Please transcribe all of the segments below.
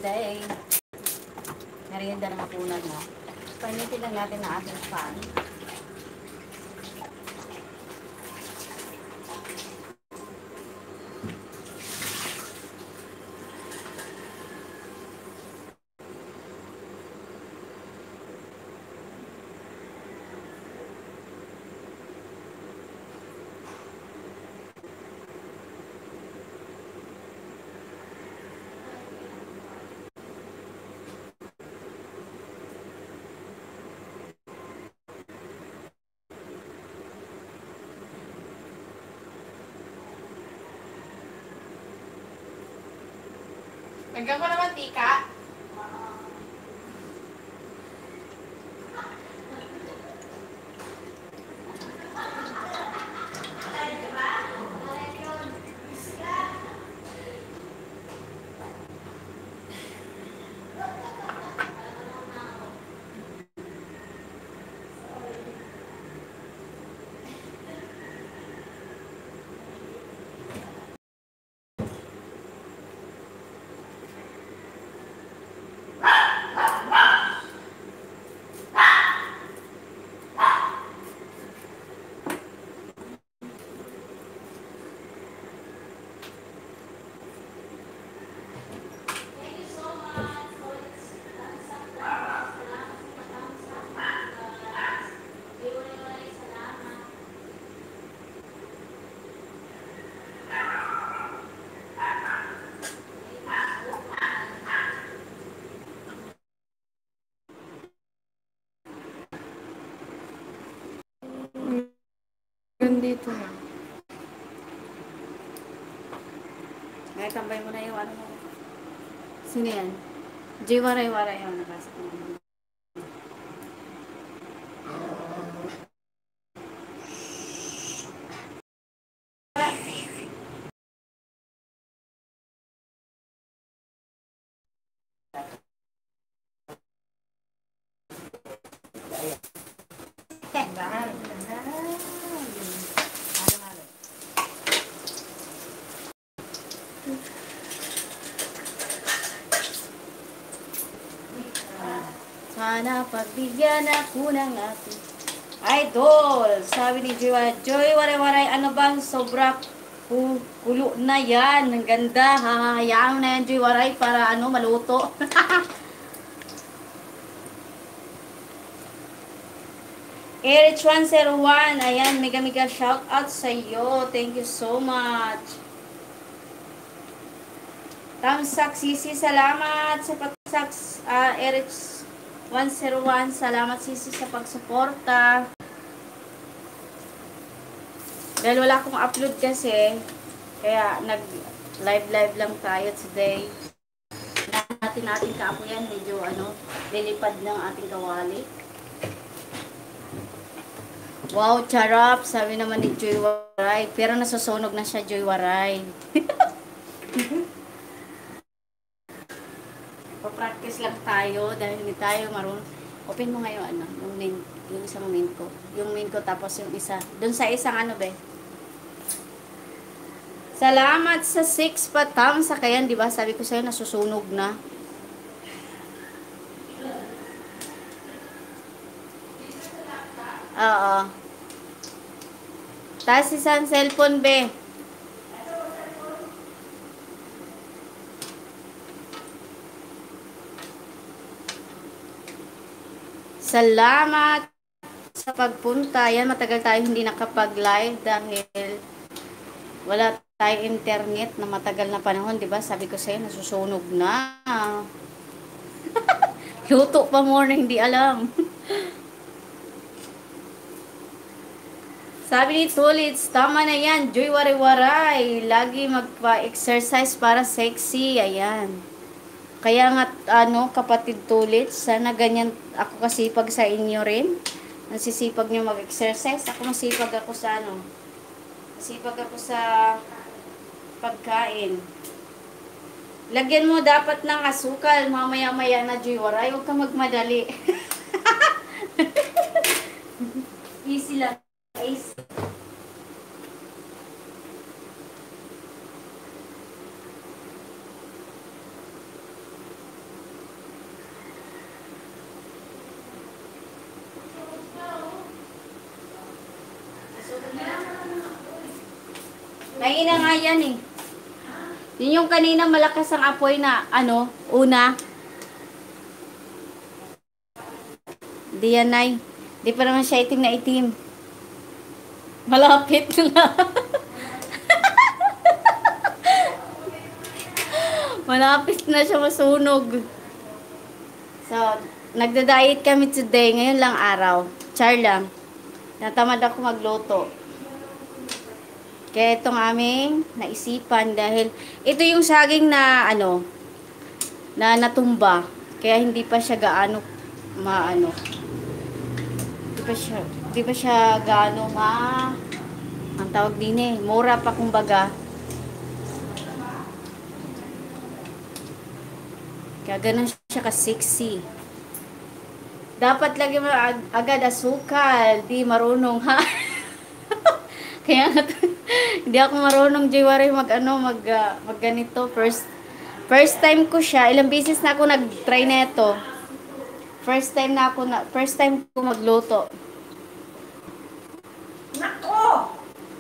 today. Merienda ng hapunan na. Painitin lang natin na ating pan. Lagyan ko naman tika. Dito na. Ngay, tambay mo na yung ano mo. Sino yan? Jay Waray-Waray yung nabasa ko. Sana pagbigyan ako ng ating idol. Sabi ni Joy Waray-Waray, ano bang sobra kulo na yan. Ang ganda. Hahayaan na yan, Joy Waray, para ano, maluto. Erich 101, ayan, mega shout out sa iyo. Thank you so much. Tamsak Sisi, salamat sa pagsaks. Erich 101, salamat Sisi sa pagsuporta. Dahil wala akong upload kasi, kaya nag-live lang tayo today. Natin kaapo yan, medyo lilipad ng ating kawali. Wow, charap, sabi naman ni Joy Waray. Pero nasusunog na siya, Joy Waray. Pa-practice lang tayo dahil hindi tayo marunong. Open mo ngayon yung isang main ko. Yung main ko tapos yung isa. Doon sa isang be. Salamat sa 6 patam sa kayan, di ba? Sabi ko sa'yo nasusunog na. Oo. Tapos isang cellphone, be. Salamat sa pagpunta. Yan, matagal tayo hindi nakapag-live dahil wala tayong internet na matagal na panahon, di ba? Sabi ko sa'yo, nasusunog na. Luto pa more na hindi alam. Sabi ni Tulits, tama na yan, Joy Waray-Waray. Lagi magpa-exercise para sexy. Ayan. Kaya nga, kapatid Tulits, sana ganyan ako kasipag sa inyo rin. Nasisipag nyo mag-exercise. Ako masipag ako sa masipag ako sa pagkain. Lagyan mo dapat ng asukal. Mamaya-maya na, Joy Waray. Huwag kang magmadali. Easy lang. Easy. Kaina nga yan eh. Yun yung kanina malakas ang apoy na, ano, una. Di yan, Nay. Di pa naman siya itim na itim. Malapit na. Malapit na siya masunog. So, nagda-diet kami today. Ngayon lang araw. Char lang. Natamad ako magluto. Kaya itong aming naisipan dahil ito yung saging na ano na natumba. Kaya hindi pa siya gaano maano. Di pa siya gaano ang tawag din eh. Mura pa kumbaga. Kaya ganun siya ka-sexy. Dapat lagi mo agad asukal. Di marunong ha. Kaya nga hindi ako marunong Jaywari mag ganito. First time ko siya. Ilang beses na ako nag-try nito. First time ko magluto. Nako!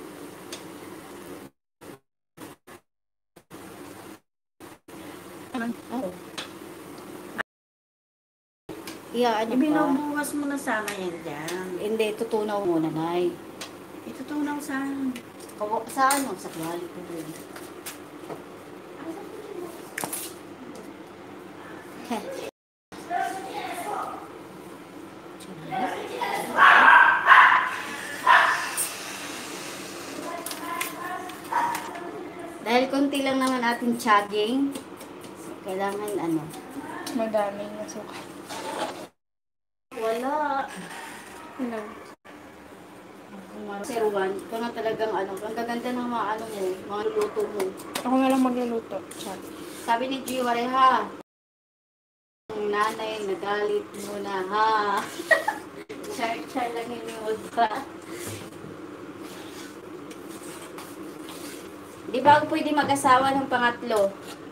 Oh. Iya, ano pa? Ibinubukas mo na sana yan dyan. Hindi, tutunaw muna, Nay. Itutunaw saan? Sa ano? Sa kwali ko rin. Dahil konti lang naman ating chugging, kailangan ano? Madaming nasuka. Wala. No. Zero one. Ito na talagang ano, ang gaganda ng mga ano mo, mga luto mo. Ako na lang magluluto. Chat. Sabi ni Jiwari ha, ang nanay nagalit mo na ha. Char lang yun yung udra. Di ba ako pwede mag-asawa ng pangatlo?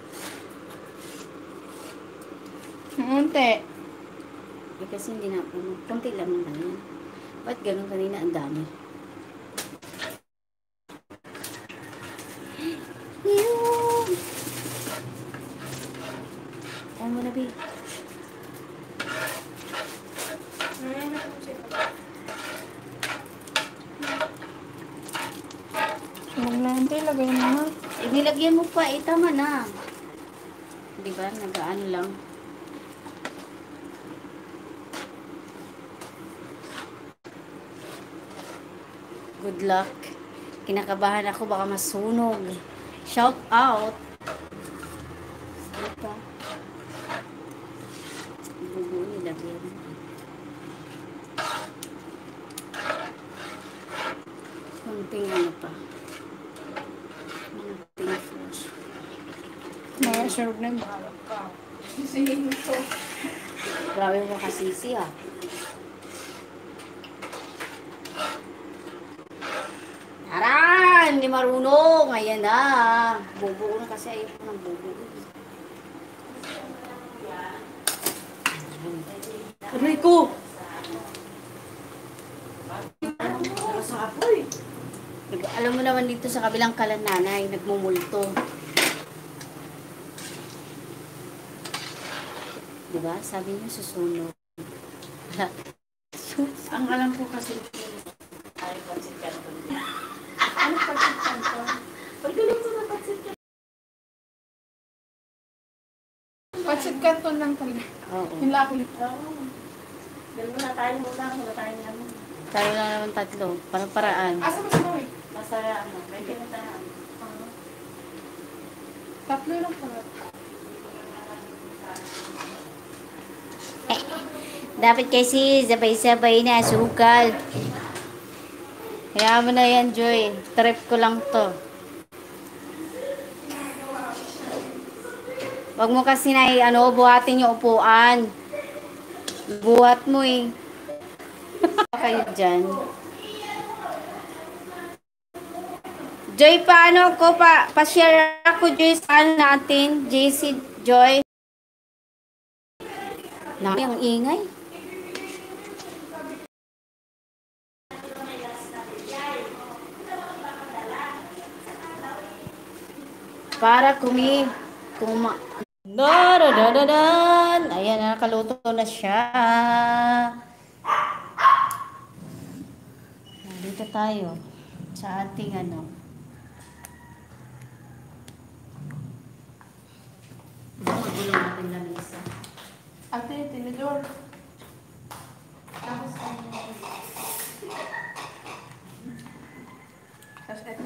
Munti. Eh, kasi hindi na, konti lang naman yan. Ba't ganun kanina ang dami? Yun! Ano mo na, B? Huwag na hindi. Lagay mo na. Inilagyan mo pa, tama na. Di ba? Nag-ano lang. Good luck. Kinakabahan ako, baka masunog. Shout out. Ano pa? Bubo nilagyan. Konting ano pa. Konting flash. Nakasurog na yung bahalap ka. Sisihin mo to. Grabe mo kasisi ah. Taran! Hindi marunong. Ayan na. Bubuo na kasi ayaw ko ng bubuo. Aray ko! Alam mo naman dito sa kabilang kalan nanay, nagmumulto. Diba? Sabi niyo susunog. Ang alam ko kasi ay pansit canton. Ano pansit canton? Pagluto na pansit canton. Pansit canton lang talaga. Oo. Yung lakit. Dalawa na tayo muna. Wala tayo naman. Tayo lang naman tatlo. Parang-paraan. Asa mo sa kawin? Basta ano, may pinuntahan. Tatlo lang pala. Dapat kasi sabay-sabay na sukal. Kaya mo na yan, Joy. Trip ko lang to. Wag mo kasi na buhatin yung upuan. Buhat mo eh. Kayo dyan. Joy, paano ko pa-share ako, Joy, sa ano natin? JC Joy. Ang ingay. para Dadadadan! Ayan, nakaluto na siya. Dito tayo sa ating ano. Magulo natin lamisa. Ate, tinidor. Tapos ano? Tapos ito.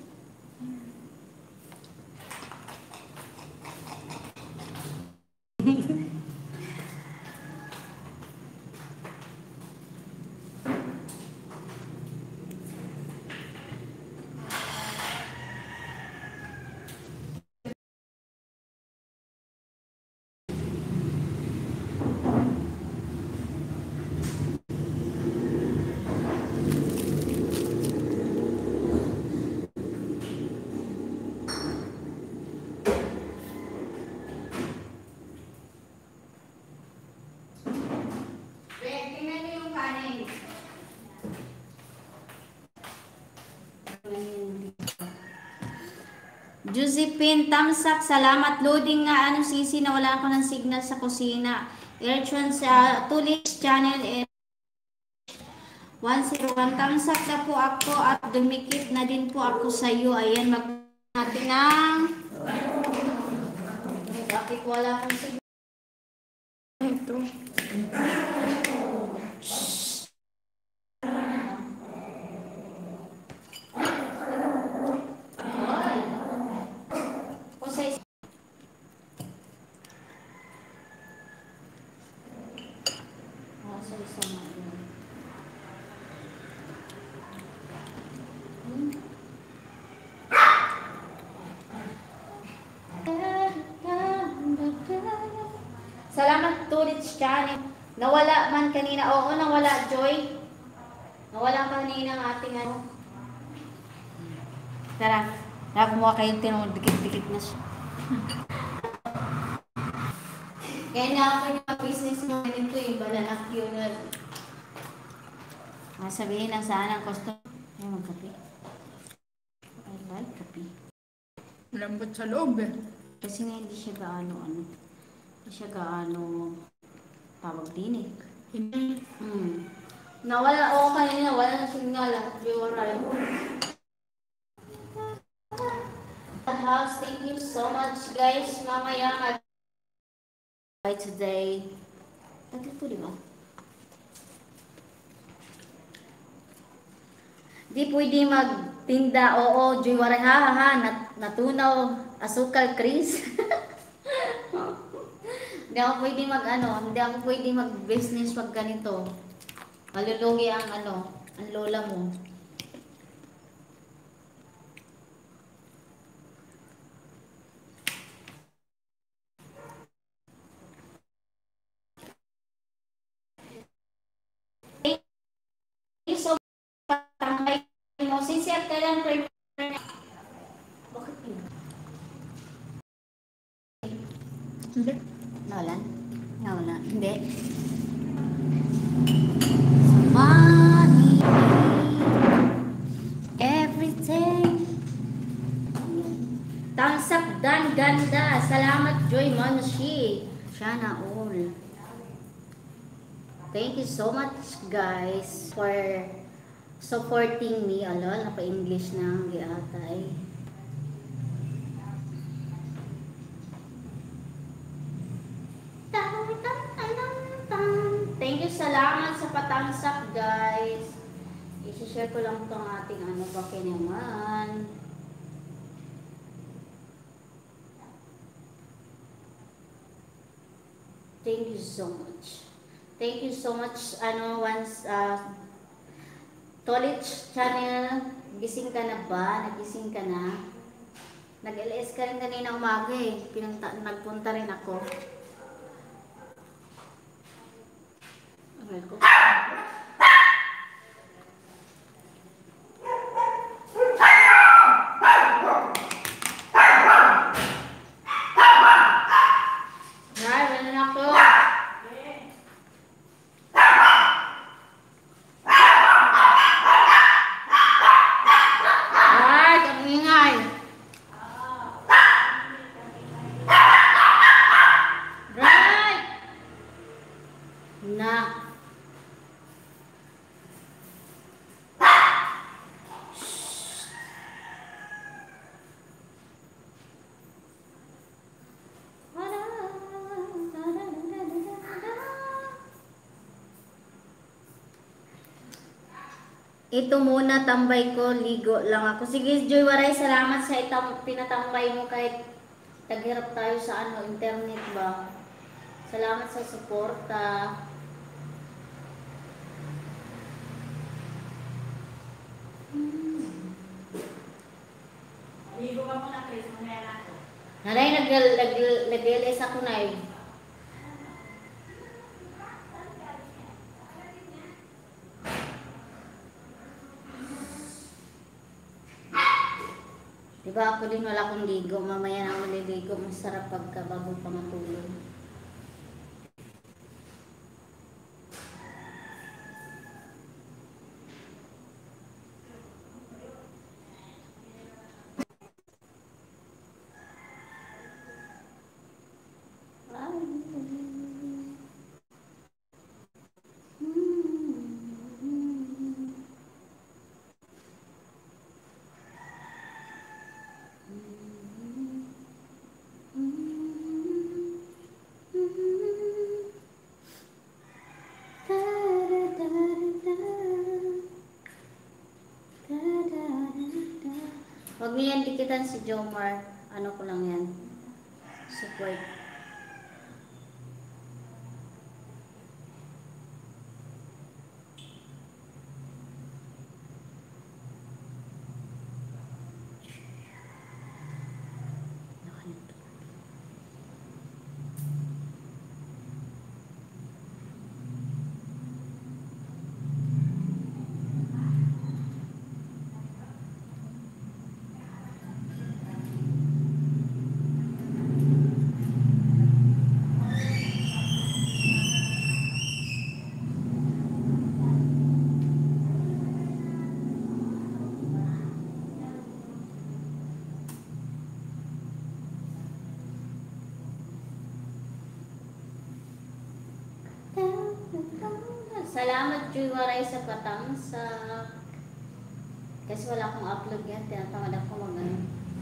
Tingnan niyo yung kanin. Josephine Tamsak, salamat. Loading nga ano sisi na wala ako ng signal sa kusina. Erchon sa Tulis channel 101. Tamsak na po ako at dumikit na din po ako sa iyo. Ayan, mag natin ng bakit wala akong signal? Ito. Salamat tulit channel. Nawala man kanina. Oo, nawala Joy. Nawala kanina ang ating ano. Tara. Kumuha kayong tinong dikit-dikit na siya. Kaya na ako yung business mo ganito yung balanak yun. Sabihin lang saan ang customer. Ay, magkape. Ay, like kape. Lambot sa loob eh. Kasi nga hindi siya gaano hindi siya gaano tawag din eh. Hindi. Nawala ako kanina, wala na signal. Right. House, thank you so much guys. Mamaya by today. Tagal po di ba? Di pwede magtinda. Oo, Joy Waray, ha, natunaw, asukal, Chris. Hindi ako pwede hindi ako pwede mag-business pag ganito. Malulugi ang ang lola mo. Thank you so much. Tambay mo. Sincere ka lang, friend. Bakit yun? Hindi. Nawalan? Nawalan. Hindi. Money. Everything. Tamsak dan ganda. Salamat Joy Manshi. Sana all. Thank you so much guys for supporting me. Alol, napa-English na ang giatay. Thank you, salamat sa patamsak guys. I-share ko lang itong ating bakit naman. Thank you so much. Thank you so much. Tolich channel, gising ka na ba? Nagising ka na? Nag-LS ka rin kanina umaga eh. Nagpunta rin ako. Aray ko. Ito muna, tambay ko, ligo lang ako. Sige, Joy Waray, salamat sa pinatambay mo kahit taghirap tayo sa internet ba. Salamat sa suporta. Ligo ka muna, Chris. Mamaya na ako. Nanay, nag-LS ako na eh. Diba ako din wala akong ligo. Mamaya na ako maliligo. Masarap pagka bago pa matulog. Huwag niyo yan dikitan si Jomar. Ano ko lang yan. Support. Salamat, Joy Waray, sa patangsa. Kasi wala akong upload yan. Tinatamad ako mag-ano.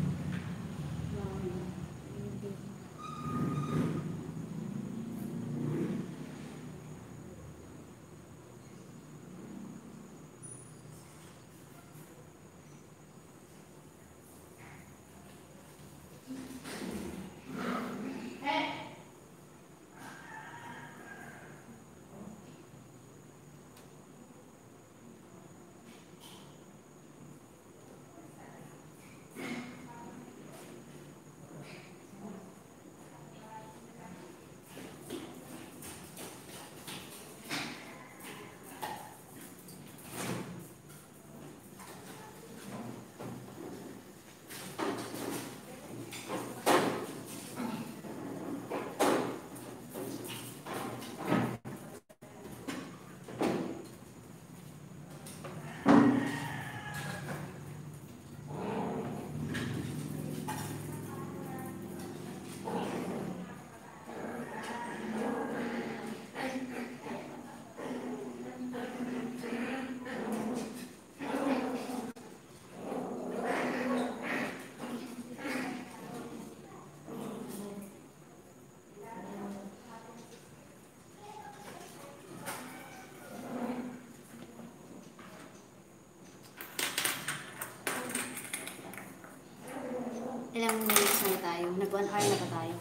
Ilang minutes na tayo? Nag-1 hour na ba tayo?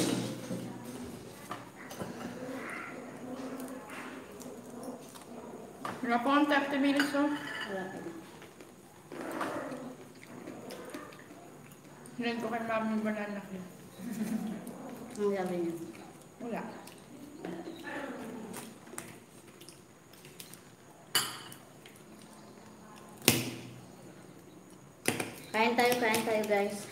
Wala po ang 30 minutes, oh. Wala pa din. Hinan ko kay mami yung banana cake. Ang sabi niya. Wala. Kain tayo guys.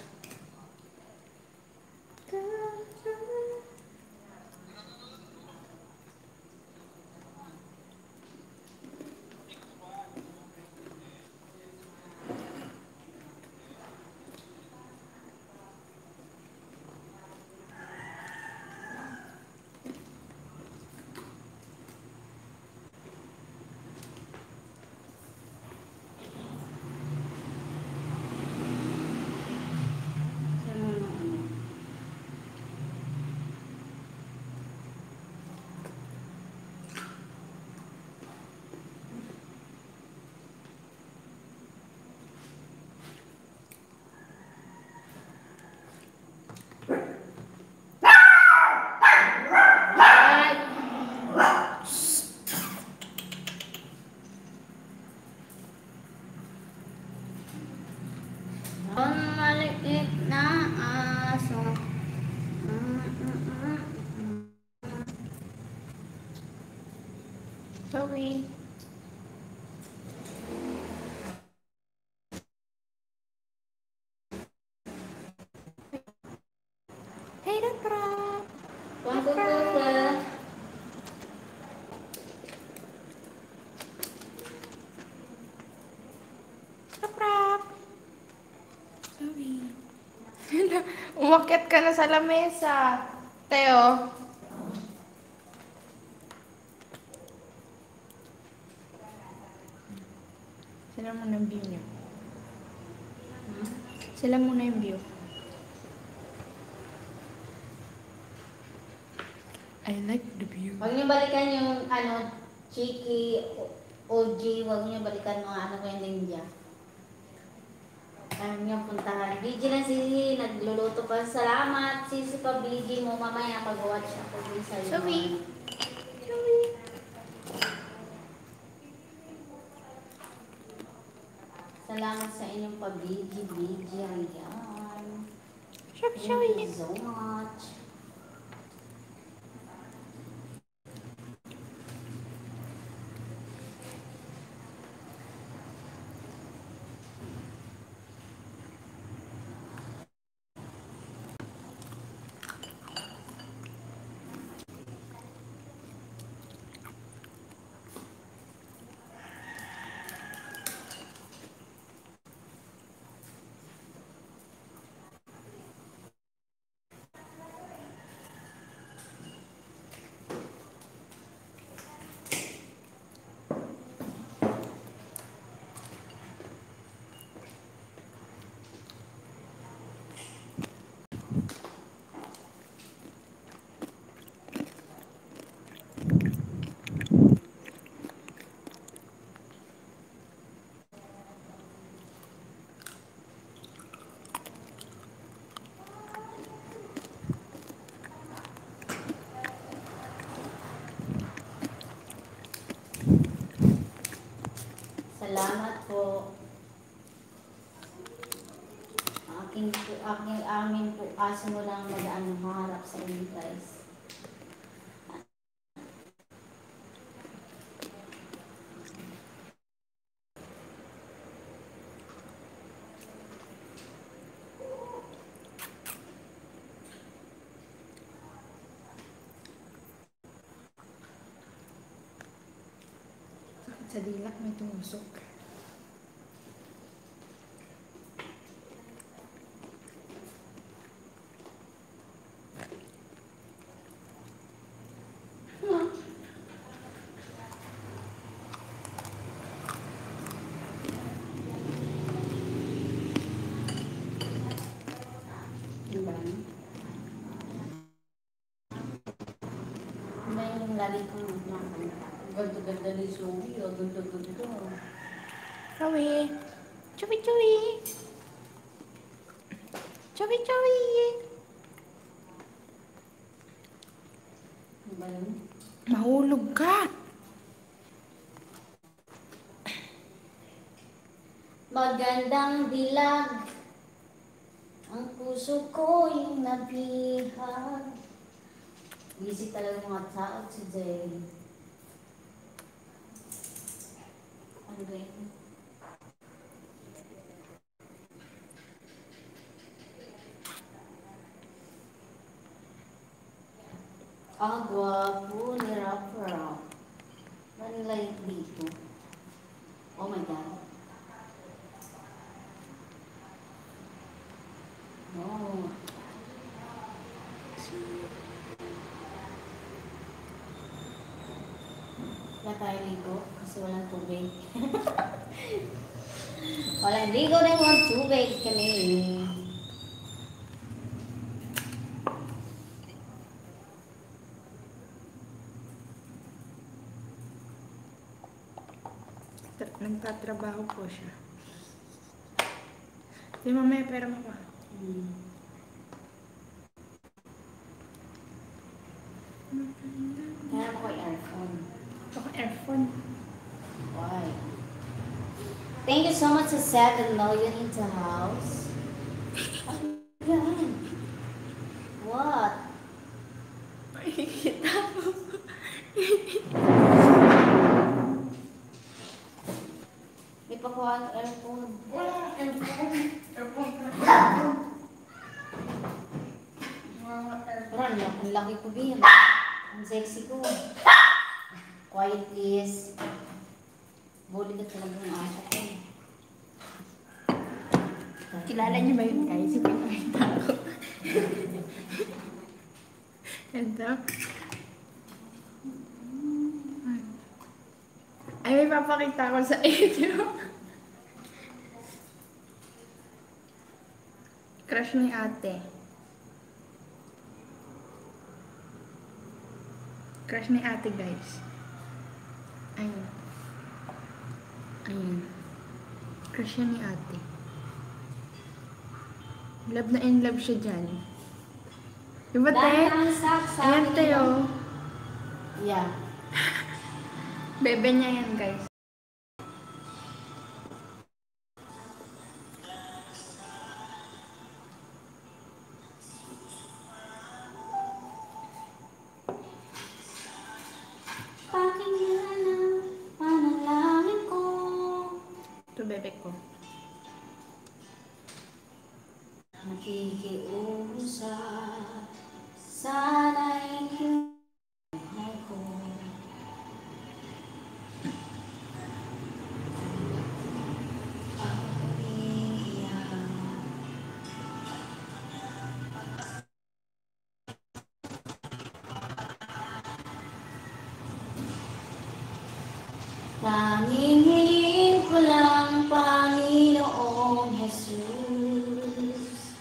Sorry. Hey, Dapra. Pangkukuta. Dapra. Sorry. Umakyat ka na sa lamesa. Teo. Sila muna yung view niyo. Sila muna yung view. I like the view. Huwag niyo balikan yung Chiki, OG, huwag niyo balikan mga ko yung India. Ayaw niyo puntahan. BG na Sisi, nagluluto pa. Salamat, Sisi pa BG mo. Mamaya pag-watch ako din sa'yo. Sorry. Sorry. Salamat sa inyong pa-BG, BG. Ayan. Sorry, Thank sorry. you so much. Salamat po. Amin po, aso mo lang harap sa inyo guys. Sa dilak may tumusok. Diba? May lagi kong ganda-ganda ni Zoe. Ganda-ganda. Sorry. Chubby, chubby. Chubby, chubby. Diba yun? Mahulog ka. Magandang dilag. Ang puso ko yung nabihag. Busy talaga mga tao today. Ano ba yun? Ang gwapo ni Rap-Rap. Manlay dito. Oh my God. Oh. Wala tayo ligo kasi walang tubig. Walang ligo na walang tubig kami. Nagtatrabaho po siya. Di mamaya pera mo pa. Kaya ako earphone. Ako earphone. Why? Thank you so much sa 7 million in the house. Ayan. What? Makikita mo. Ron, ang laki ko din. Ang sexy ko. Quiet please. Buli ka talaga ng aso ko. Kilala niyo ba yun guys? Pinakita ko. Ito. Ay, may papakita ko sa inyo. Crush ni ate. Crush ni ate guys. Ayun. Ayun. Crush siya ni ate. Love na in love siya dyan. Diba, te? Ayan, te, oh. Yeah. Bebe niya yan, guys. Pakinggan ang panalangin ko. Ito, bebe ko. Nakikiusap, sana'y buhay ko. Pag-iiyak, tanging ko lang, Panginoong Jesus.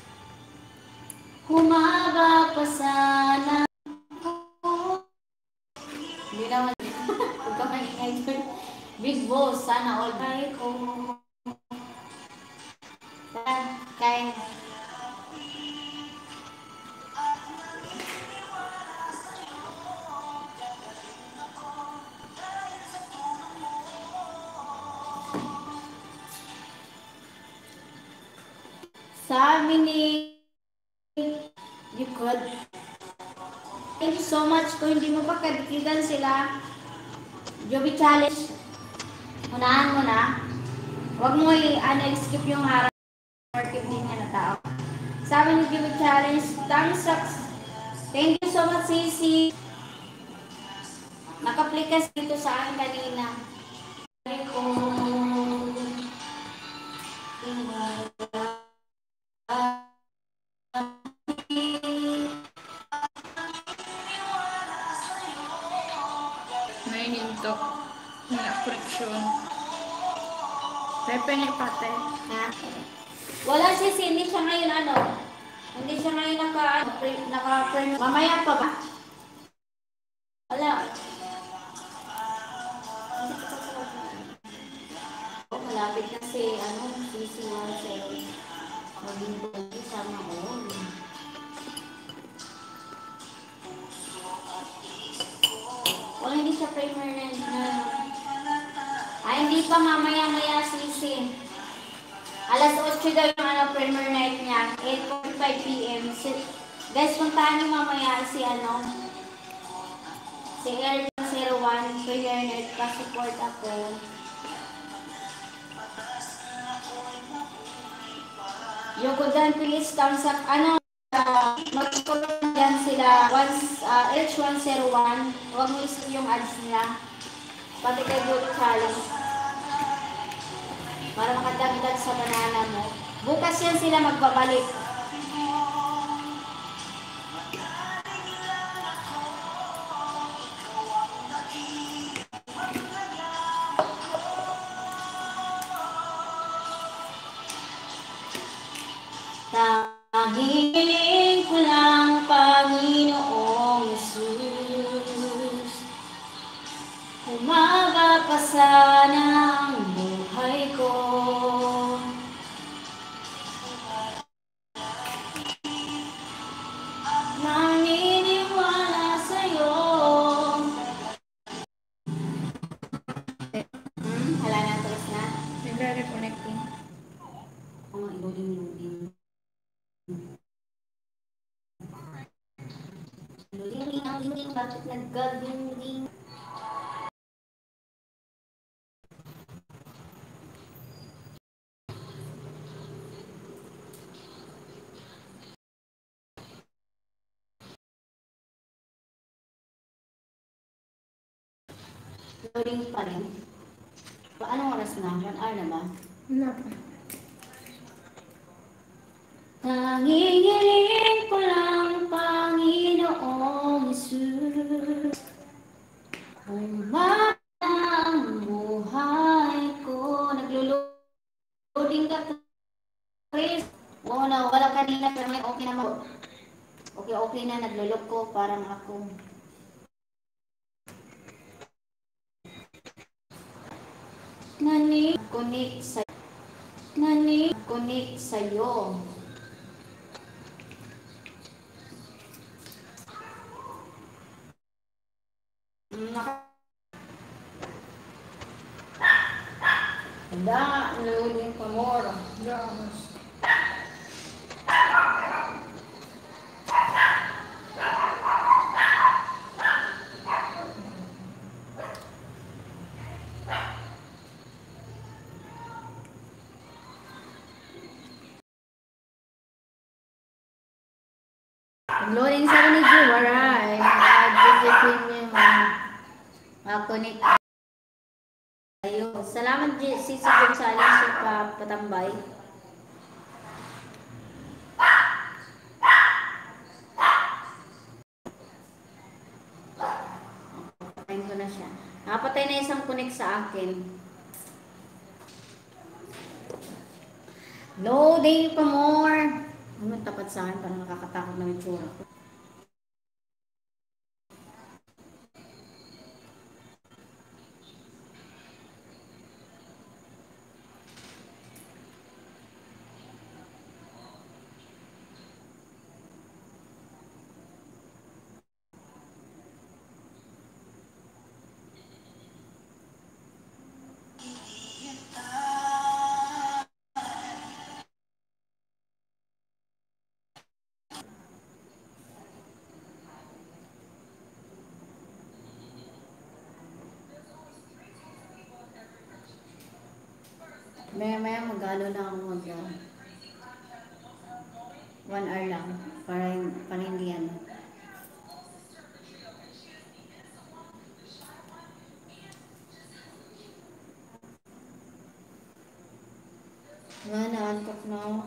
Humaba pa sana ako. Hindi naman. Huwag ka maingay doon. Big boss, sana all day ko. Kaya. Sabi ni Yukod, thank you so much. Kung hindi mo pa kadikitan sila, Joby Challenge, unahan mo na. Huwag mo i-skip yung harap din niya na tao. Sabi ni Joby Challenge, thumbs up. Thank you so much, Sisi. Nakaplikas dito sa akin kanina. Naininto. Nina-friction. Pepe ni pate. Ha? Wala si hindi siya ngayon ano. Hindi siya ngayon naka-print. Mamaya pa ba? Wala. Oh, malapit na si si Marcel. Maging bagi sama ko. Wala, hindi siya permanent na. Ay, hindi pa mamaya-maya sisi. Alas 8 daw yung premier night niya. 8:45 PM. Guys, puntahan niyo mamaya si Air01 premier night. Pa-support ako. Yogodan, please thumbs up. Mag-support dyan sila. Once H101, huwag mo isip yung ads nila. Pati kay Good Challenge. Para makadagdag sa banana mo. Bukas yan sila magbabalik. Tanging ko lang, Panginoong Jesus. Umaga pa sana ang buhay ko. Naniniwala sa'yo. Hala na, tulis na. Nagre-reconnecting. Ang iluding-luding. Iluding, bakit naggading-ding? Loading pa rin. Anong oras na? 1 hour na ba? Wala pa. Nangingiling ko lang, Panginoong Jesus. Umaba ang buhay ko. Naglo-loading ka, Chris. Oo na, wala kanina pero may okay naman. Okay na, naglulog ko parang ako. Connect sa'yo. Handa, loading pa more. Yes. Loading sa ni Jiwaray. Mag-add niya. Connect. Ayun. Salamat si Gonzales sa patambay. Patayin ko na siya. Nakapatay na isang connect sa akin. Loading pa more. Ano tapat sa akin? Parang nakakatakot na yung tsura ko. Maya magalo na ako mag 1 hour lang para hindi ano. Wala na, antok na ako.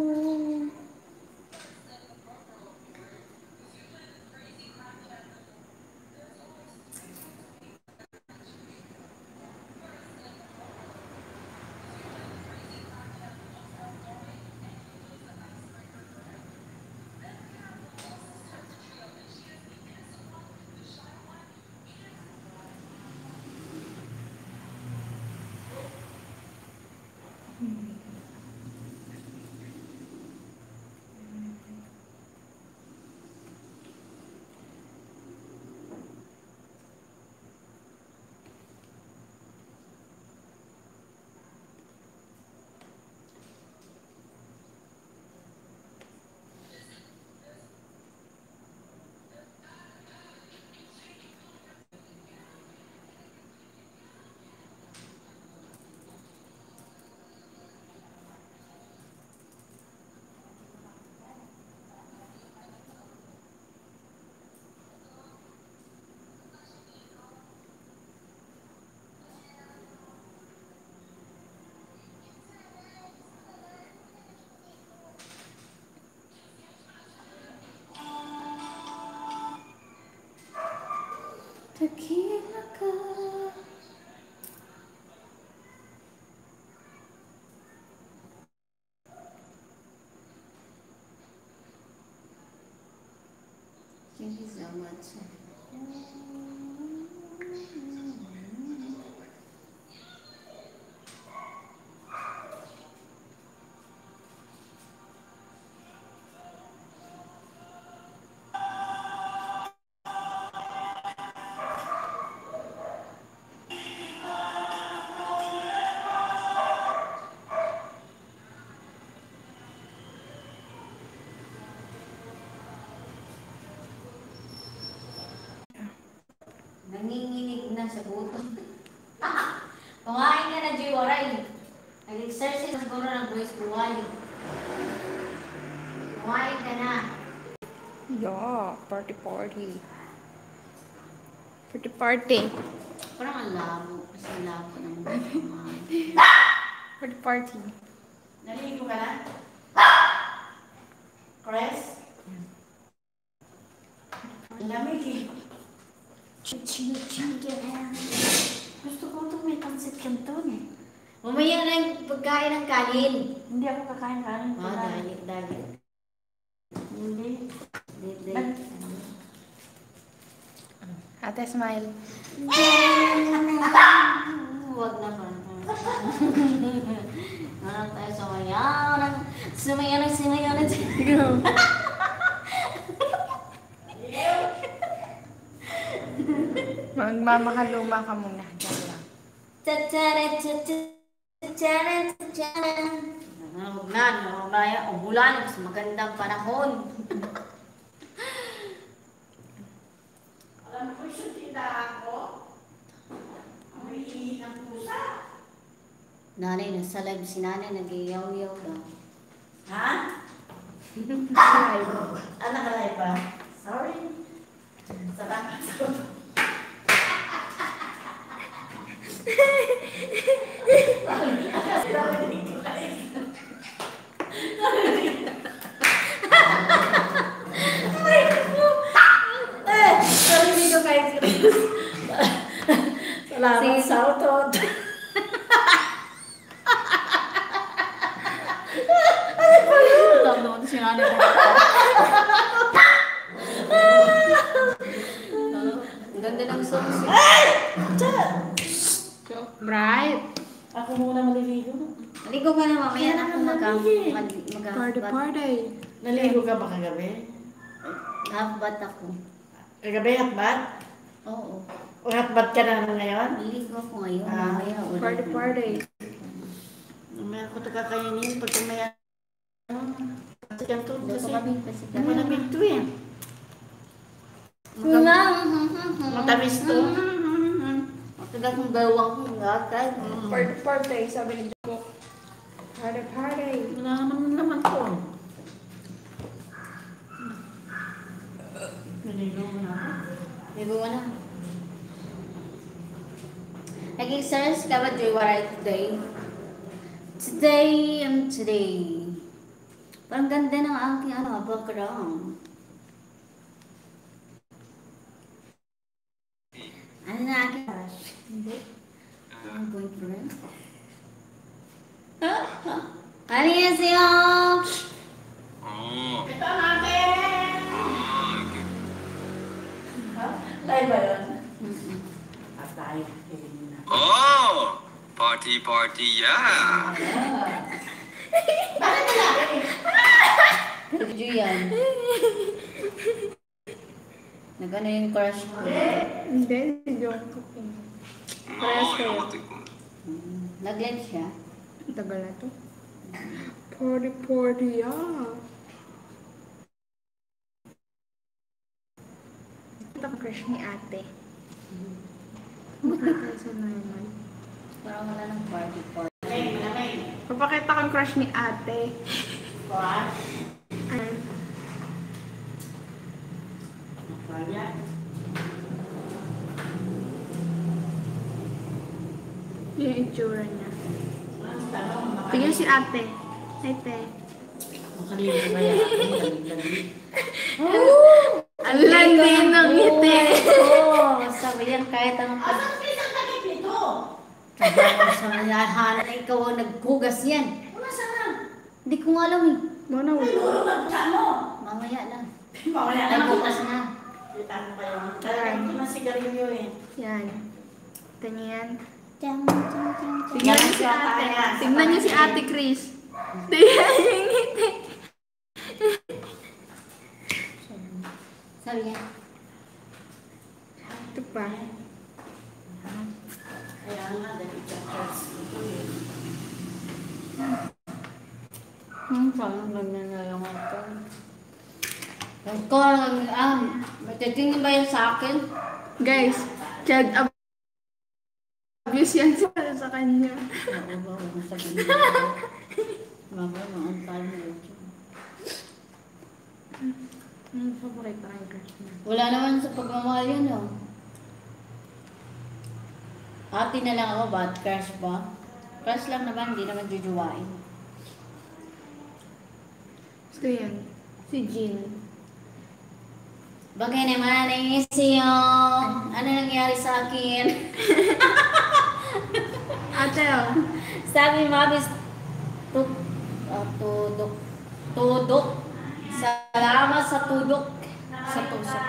Tequila ka. Thank you so much. Nanginginig na sa gutom. Kumain ka na, Jiwaray. Nag-exercise siguro ng voice buhay. Kumain ka na. Yeah, party. For the party. Parang ang labo. Kasi labo ng mga kumain. For the party. Naligo ka na? Chris? Ang lamig eh. Gusto ko ito may pansit canton eh. Mamaya na yung pagkain ng kanin. Hindi ako kakain kanin. Dali. Hindi. Dali. Ate, smile. Huwag naman. Nalang tayo sumayaw. Sumayaw. Go. Magmamakaluma ka muna. Diyan lang. Huwag na yan. Ulan. Mas magandang panahon. Alam mo yung tindahan ko? May hihi ng pusa. Nanay, nasa live si nanay. Nag-iyaw-yaw daw. Ha? Nakalay ba? Sorry. Salamat. Narinig ko kayo. Salamat sa utot. Tawag naman si nanay. Ang ganda ng songs. So bright. Ako muna maliligo. Naligo ka na mamaya na ako For the party. Naligo ka ba kagabi? Half-bat ako. Kagabi hatbat? Oo. O hatbat ka na ngayon? Naligo ako ngayon. Ah, Mamaya ulan. For the party. Mamaya ko ito kakainin pag kumaya. Kasi ganito Gusto kasi. kami kasi Malamig ito eh. Matamis to. Matagal kong bawang kong gatay. For the party, sabi ni Joko. For the party. Wala naman to. Naligo mo na ako. Naligo ka na. Nag-exercise ka ba, Joy Waray, today? Today. Parang ganda ng aking background. Ano na aking crush? Hindi. Ang boyfriend? Ano yan siya? Ito natin! Live ba yun? At tayo. Oh, party, yeah. Bakit malaki? Video yan. Nag-ano yung crush ko? Hindi, si Joko. Parehas kayo. Nag-live siya. Tagal na to. Party, yeah. Ito ang crush ni ate. Sa naman. Parang wala ng party. Malamig. Papakita ko ang crush ni ate. What? Ayan. Kaya? Yung itsura niya. Tanong, Tingnan si ate. Ate. makalimutan ba yan? Lamig-lamig. Ang landi ng ngiti. Oo, sabi yan kahit anong pag... Asan ang isang takip nito? Trabaho sa lahat na ikaw ang naghugas yan. Wala sana. Hindi ko nga alam eh. Mana Ay, wala. lulunod sa ano? Mamaya na. Mawala Ay, na bukas kita. na. Kita mo kayo. Talagang ito na sigarilyo eh. Yan. Ito niya yan. Tiyang, tiyang, tiyang, tiyang. Tingnan niyo si ate. Tingnan niyo si ate Chris. Tingnan yung ngiti. Sabi niya, Ito pa. Kaya nga, dahil chapters. parang ganyan na lang ito. Ikaw, matitingin ba yan sa akin? Guys, child abuse yan sa kanya. Oo ba, huwag mo sabihin. Mamaya, maantay mo ito. Ano pa pakita kay crush niya? Wala naman sa pagmamahal yun, oh. Ate na lang ako, bad crush ba? Crush lang naman, hindi naman jujuwain. Gusto yan. Si Jean. Bagay naman, siyo. Ano nangyari sa akin? Ate, oh. Sabi mabis, tudok. Tudok. Salamat sa tudok. Sa tusok.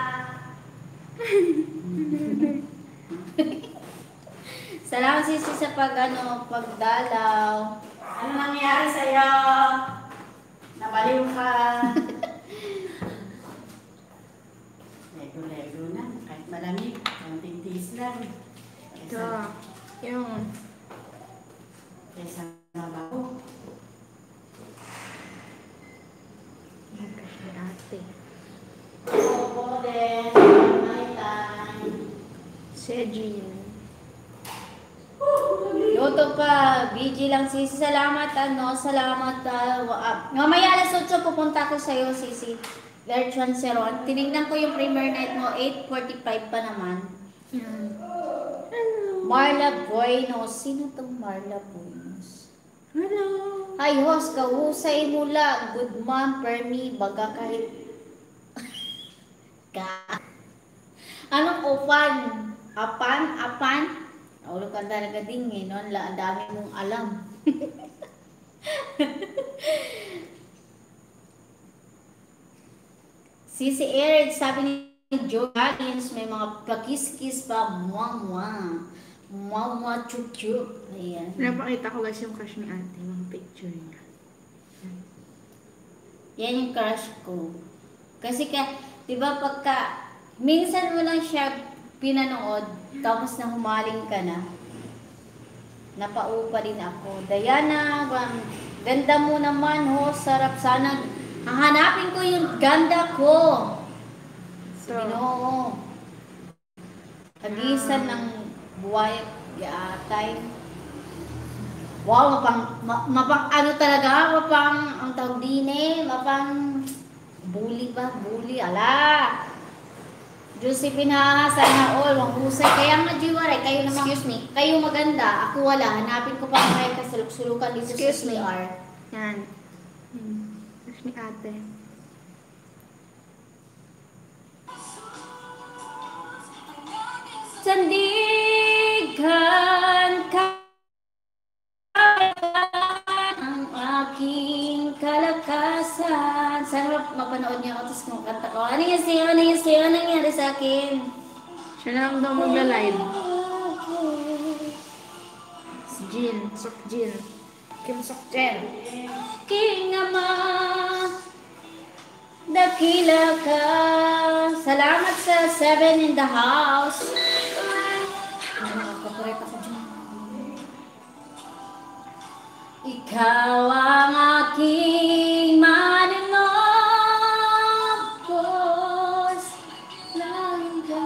Salamat sisi sa pagdalaw. Ano nangyari sa'yo? Nabaliw ka. Lego na. Kahit malamig. Konting tiis lang. Ito. Yung. Kaysa mabaho. Yung crush ni ate. Oo din. My time. Si Jean. Luto pa, BG lang sisi. Salamat, salamat. Mamaya alas 8 pupunta ko sa'yo, sisi. Lerchan Seron. Tinignan ko yung premiere night mo, 8:45 pa naman. Yan. Marla Buenos. Sino tong Marla Buenos? Hello. Hi, host. Kahusay mula. Good mom, permi, baga kahit... Anong upan? Apan? Ulo ka talaga din eh, no? Ang dami mong alam. Si Eric, sabi ni Joe Higgins, may mga pakis-kis pa. Mwa-mwa. Mwa-mwa, chuk-chuk. Ayan. Napakita ko guys yung crush ni ate. Yung picture niya. Yan yung crush ko. Kasi di ba pagka, minsan mo lang siya pinanood, tapos na humaling ka na, napaupa din ako. Diana, ganda mo naman ho, sarap sana. Hahanapin ko yung ganda ko. So, Ginoo. Hagisan ng buhay atay. Wow, mapang ano talaga, ang tawag din eh, mapang bully ba? Bully, ala. Josephine ha, sana all, wang husay. Kaya nga Jiware, kayo naman, Excuse me. kayo maganda, ako wala. Hanapin ko pa kayo kasuluk-sulukan dito Excuse sa me. CR. yan. Crush ni ate. Sandigan ka ang aking kalakasan. Sana mapanood niya ako, tapos kung kanta ko. Ano yan siya? Ano nangyari sa akin? Siya na lang daw magla-live. Si Jean. Sok Jean. Kim Sok Jen. King Ama, dakila ka. Salamat sa 7 in the house. Nakakaparet ako dyan. Ikaw ang aking manunokos. Langit ka.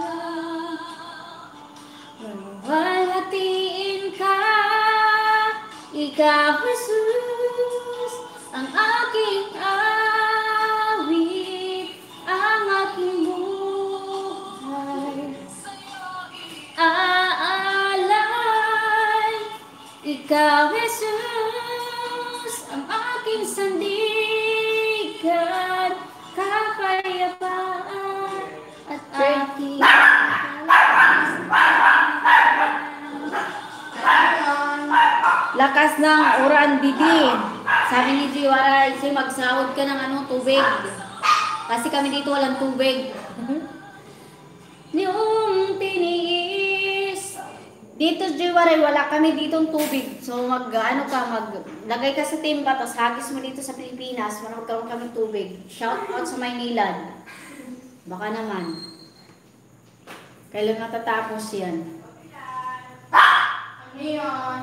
Walhatiin ka. Ikaw, Jesus, ang aking awit, ang aking buhay. Aalay, ikaw, Jesus, ang aking sandigan, kapayapaan, at aking lakas ng uran didi. Sabi ni Jiwara, magsahod ka ng tubig. Kasi kami dito walang tubig. Niyong tiniis. Dito Jiwara, wala kami ditong tubig. So maglagay ka sa timba, tapos hagis mo dito sa Pilipinas, magkaroon kami tubig. Shout out sa Maynilad. Baka naman. Kailan natatapos yan? Ano yun?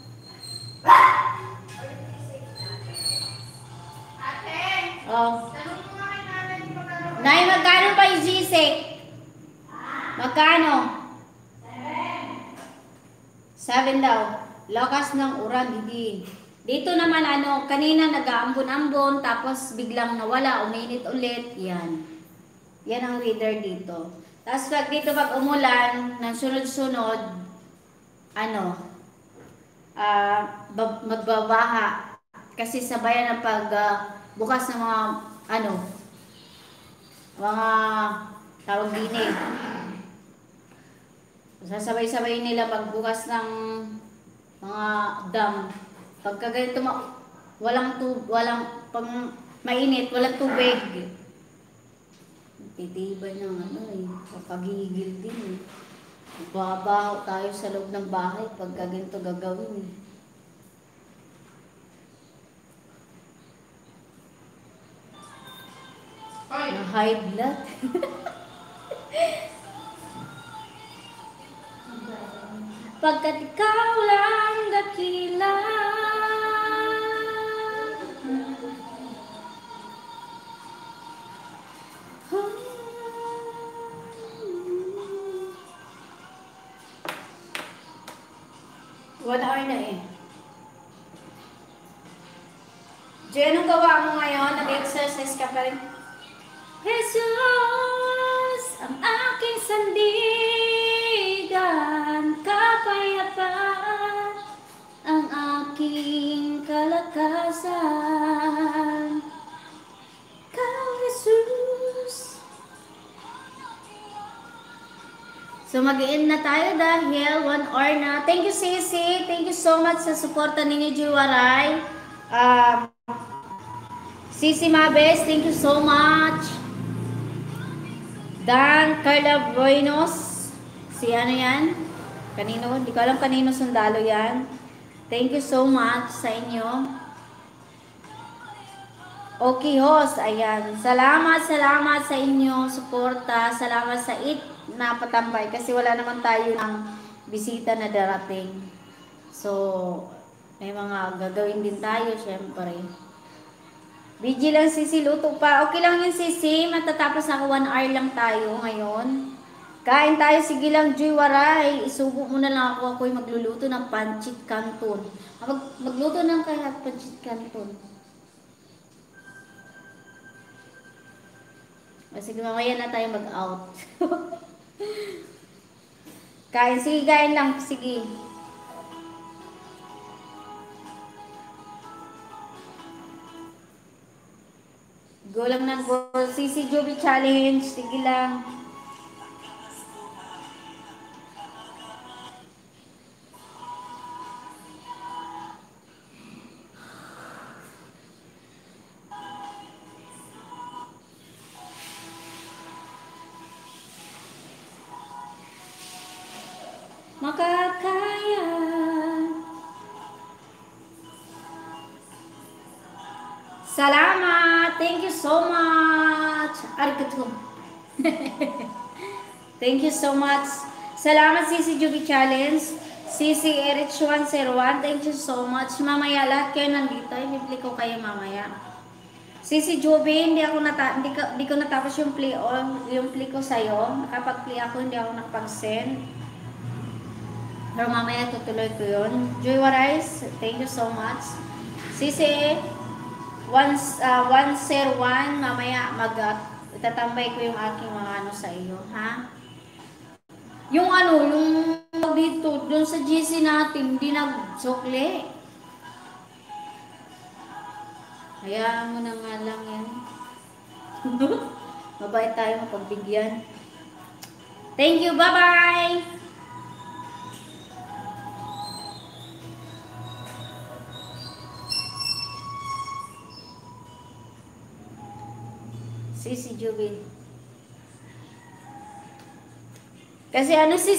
Ate! Oh. Tanong mo nga kay nanay kung magkano. Nay, magkano pa yung G-Sec? Magkano? 7 daw. Lakas ng uran, hindi. Dito naman kanina nag-aambon-ambon, tapos biglang nawala, uminit ulit. Yan. Yan ang weather dito. Tapos pag umulan, ng sunod-sunod, ano, magbabaha. Kasi sabayan ng pag bukas ng mga ano, mga tawag din eh. Sasabay-sabay nila pagbukas ng mga dam. Pagka ganito walang pang mainit, walang tubig. Titibay ng ano eh, kapagigil din eh. Babaho tayo sa loob ng bahay pagka ganito gagawin eh. Na high blood. Pagkat ikaw lang dakila. One hour na eh. Jay, anong gawa mo ngayon? Nag-exercise ka pa rin? Jesus, ang aking sandigan, kapayapaan, ang aking kalakasan. Ikaw, Jesus. So mag-end na tayo dahil 1 hour na. Thank you, Sisi. Thank you so much sa suporta ninyo, Jiwaray. Sisi Mabes, thank you so much. Dan Carla Buenos. Si ano yan? Kanino? Hindi ko alam kanino sundalo yan. Thank you so much sa inyo. Okay, host. Ayan. Salamat sa inyo. Suporta. Salamat sa napatambay. Kasi wala naman tayo ng bisita na darating. So, may mga gagawin din tayo, syempre. Busy lang Sisi, luto pa. Okay lang yun Sisi, matatapos ako 1 hour lang tayo ngayon. Kain tayo, sige lang Joy Waray. Isubo mo na lang ako, ako'y magluluto ng pancit canton. Magluto ng kaya pancit canton. Sige, mamaya na tayo mag-out. Kain, sige, kain lang, sige. Go lang ng go. Sisi Joby Challenge. Sige lang. Makakaya. Salamat! Thank you so much! Arigato! Thank you so much! Salamat Sisi Juby Challenge! Sisi Erich 101, thank you so much! Mamaya lahat kayo nandito, i-play ko kayo mamaya. Sisi Juby, hindi ko natapos yung play ko sa'yo. Nakapag-play ako, hindi ako nakapag-send. Pero mamaya tutuloy ko yun. Joy Warais, thank you so much! Sisi 101, mamaya itatambay ko yung aking mga ano sa iyo, ha? Yung ano, yung dito, doon sa GC natin, hindi nagsukli. Hayaan mo na nga lang yan. Mabait tayo mapagbigyan. Thank you, bye-bye! Si Jubin. Kasi ano si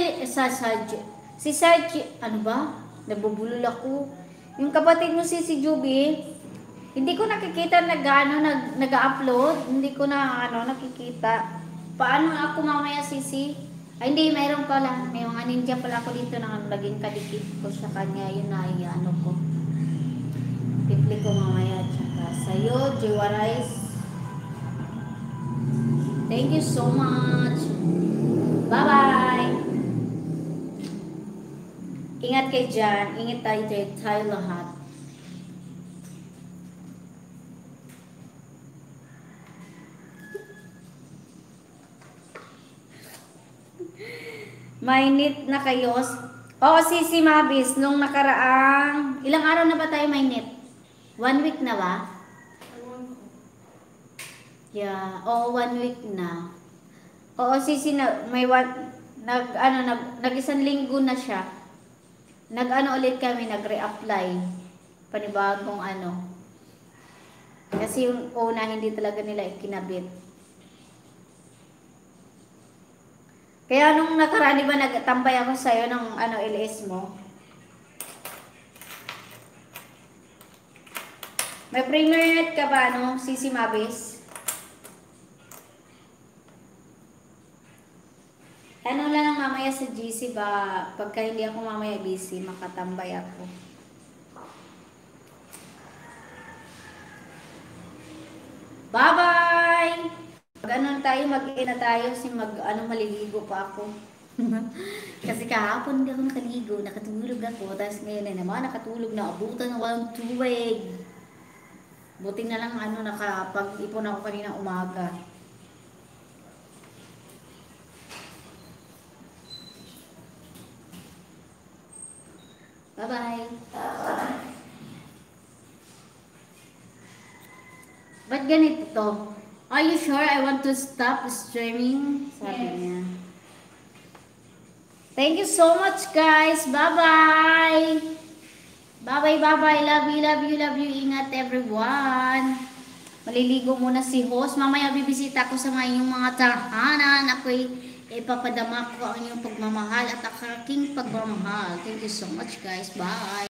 Sajil, ano ba? Nabubulol ako. Yung kapatid mo si Jubi, hindi ko nakikita nag-upload, hindi ko na nakikita. Paano ako mamaya Sisi? Ay hindi, mayroon pala. May mga ninja pala ako dito na naging kadikit ko sa kanya. Yun na ko. Pipli ko mamaya. Tsaka sa'yo, Jiwarais. Thank you so much. Bye-bye. Ingat kayo dyan. Ingat tayo lahat. Mainit na kayo. Oo, si Mabis, nung nakaraang, ilang araw na ba tayo may net? 1 week na ba? Yeah, oo, 1 week na. Oo, may nag isang linggo na siya. Ulit kami, nag-reapply. Panibagong ano. Kasi yung una, hindi talaga nila ikinabit. Kaya nung nakaraan, di ba nagtambay ako sa'yo ng LS mo? May premier net ka ba, Sisi Mabis? Ano lang mamaya sa GC ba? Pagka hindi ako mamaya busy, makatambay ako. Bye-bye! Mag-ina tayo, maliligo pa ako. Kasi kahapon hindi ako nakaligo, nakatulog ako, tapos ngayon na naman nakatulog na abutan ng walang tubig. Buti na lang nakapag-ipon ako kanina umaga. Bye-bye! Ba't ganito to? Are you sure I want to stop streaming? Sabi niya. Thank you so much, guys. Bye-bye. Bye-bye. Love you. Ingat, everyone. Maliligo muna si host. Mamaya bibisita ko sa inyong mga tahanan. Ako'y ipapadama ko ang inyong pagmamahal at aking pagmamahal. Thank you so much, guys. Bye.